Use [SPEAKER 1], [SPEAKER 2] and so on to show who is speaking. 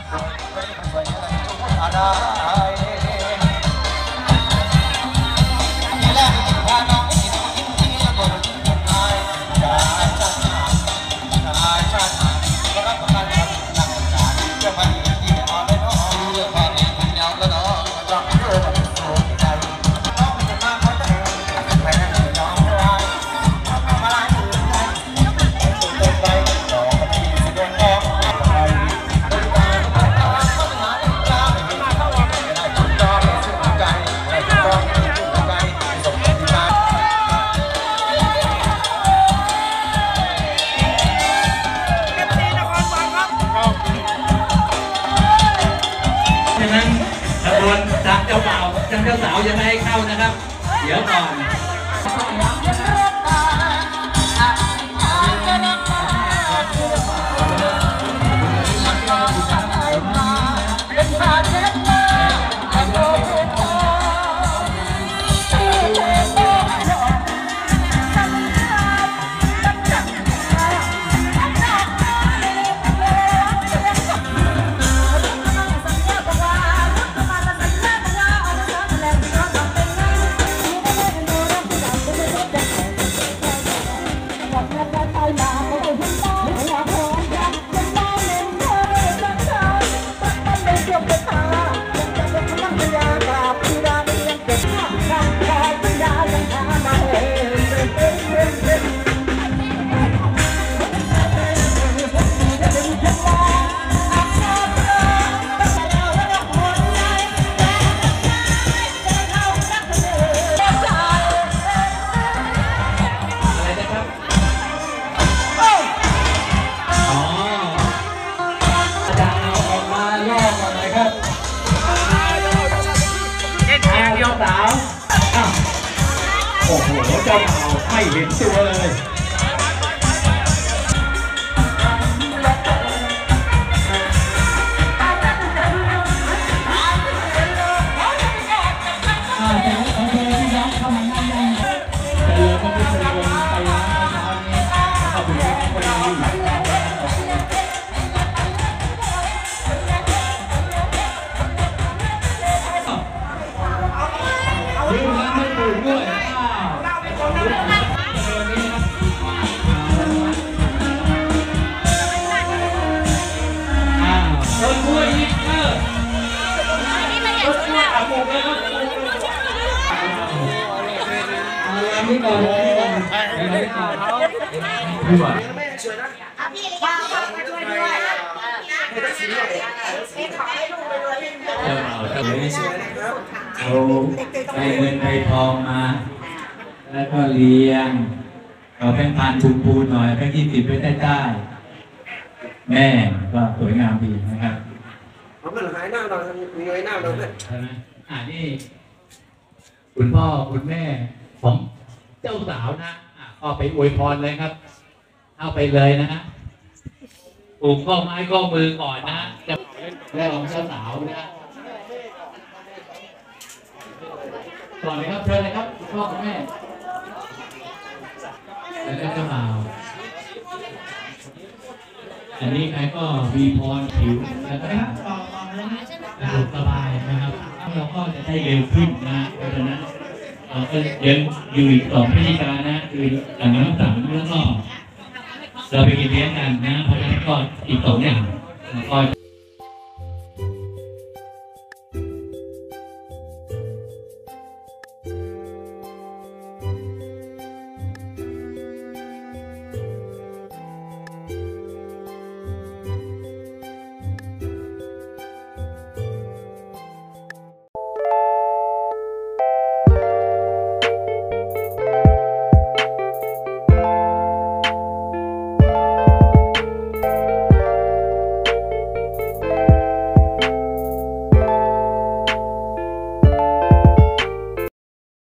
[SPEAKER 1] จากเจ้าบ่าวจากเจ้าสาวยังไม่ให้เข้านะครับเดี๋ยวก่อนโอ้โหเจ้าบ่าวไม่เห็นตัวเลยนี่ก่อนดูก่อน
[SPEAKER 2] พี่ยาวมาช่วยด้วยขอให้ลูกไปด้วย
[SPEAKER 1] เอาไปเงินไปทองมาแล้วก็เลี้ยงเอาแป้งพันปูนหน่อยแป้ง20ไว้ใต้แม่ก็สวยงามดีนะครับ
[SPEAKER 3] เอาเงินหายหน้าเราเงยหน้าเราเนี่ย
[SPEAKER 1] ใช่ไหมนี่คุณพ่อคุณแม่ของเจ้าสาวนะก็ไปอวยพรเลยครับเอาไปเลยนะปลูกข้อไม้ข้อมือก่อนนะจะแรกของเจ้าสาวนะก่อนเลยครับเชิญเลยครับคุณพ่อคุณแม่แล้วก็เจ้าบ่าวอันนี้ใครก็มีพรผิวแล้วก็สบายนะครับเราก็จะได้เร็วขึ้นนะเพราะฉะนั้นเราก็ยังอยู่อีก2พิธีการนะคืออันนี้3แล้วก็เราไปกินเลี้ยงกันนะเพราะฉะนั้นก็อีก2อย่างก็